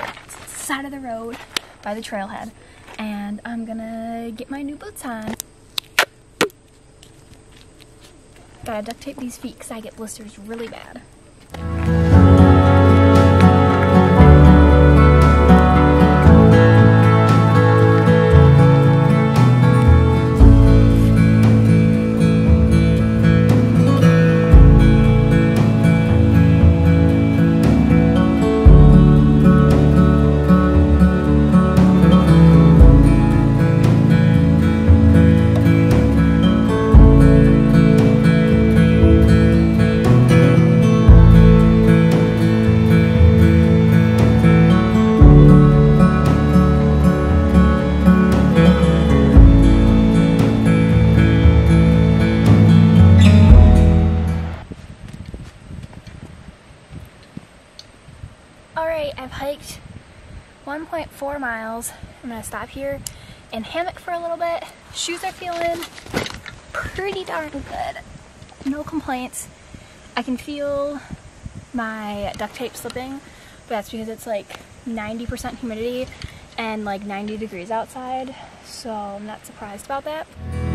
side of the road by the trailhead, and I'm gonna get my new boots on. Gotta duct tape these feet because I get blisters really bad. Alright, I've hiked 1.4 miles. I'm gonna stop here and hammock for a little bit. Shoes are feeling pretty darn good. No complaints. I can feel my duct tape slipping, but that's because it's like 90% humidity and like 90 degrees outside, so I'm not surprised about that.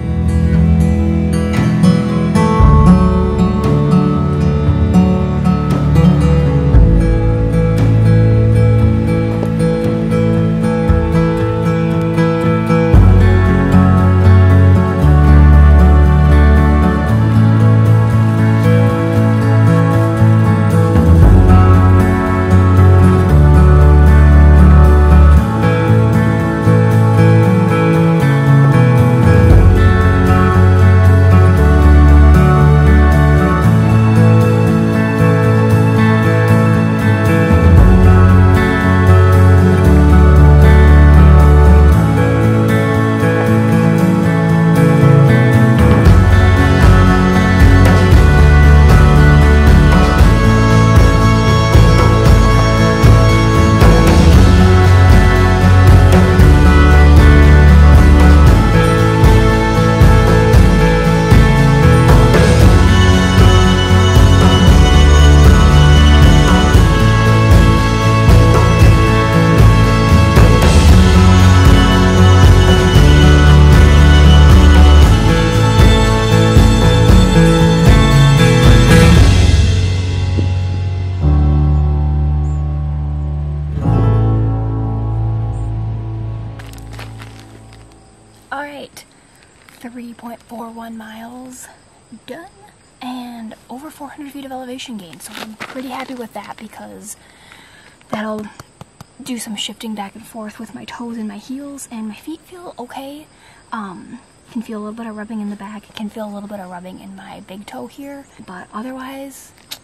Alright, 3.41 miles done and over 400 feet of elevation gain, so I'm pretty happy with that because that'll do some shifting back and forth with my toes and my heels, and my feet feel okay. Can feel a little bit of rubbing in the back, can feel a little bit of rubbing in my big toe here, but otherwise